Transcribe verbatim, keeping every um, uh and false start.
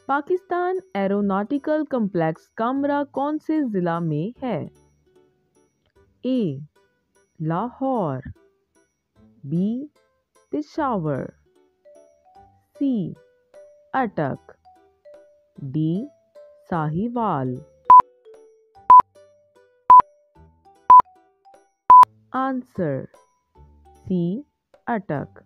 Pakistan aeronautical complex Kamra कौन से ज़िला में है? A Lahore, B Peshawar, C Attock, D Sahiwal. Answer C अटक।